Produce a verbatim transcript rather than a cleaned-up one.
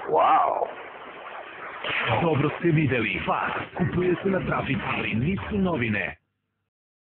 Wow. Dobro ste videli. Faks kupuje se na trafici, ali nisu novine.